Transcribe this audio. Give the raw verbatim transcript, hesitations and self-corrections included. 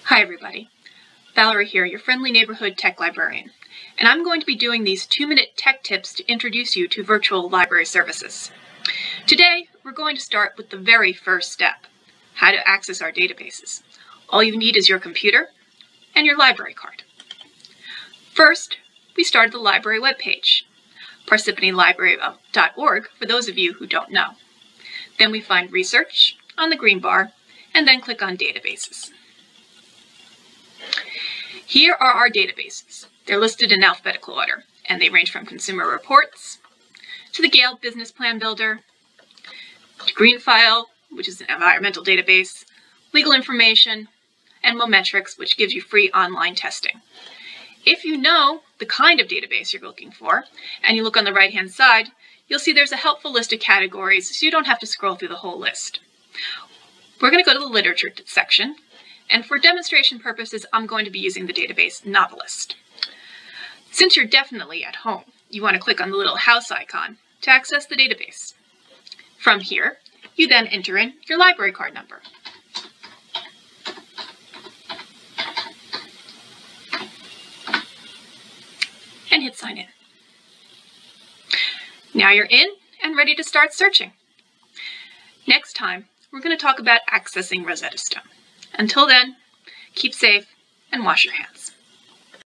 Hi everybody, Valerie here, your friendly neighborhood tech librarian, and I'm going to be doing these two-minute tech tips to introduce you to virtual library services. Today, we're going to start with the very first step, how to access our databases. All you need is your computer and your library card. First, we start the library webpage, parsippany library dot org for those of you who don't know. Then we find Research on the green bar, and then click on Databases. Here are our databases. They're listed in alphabetical order, and they range from Consumer Reports to the Gale Business Plan Builder, to Greenfile, which is an environmental database, Legal Information, and Mometrics, which gives you free online testing. If you know the kind of database you're looking for, and you look on the right-hand side, you'll see there's a helpful list of categories, so you don't have to scroll through the whole list. We're going to go to the Literature section, and for demonstration purposes, I'm going to be using the database Novelist. Since you're definitely at home, you want to click on the little house icon to access the database. From here, you then enter in your library card number. And hit sign in. Now you're in and ready to start searching. Next time, we're going to talk about accessing Rosetta Stone. Until then, keep safe and wash your hands.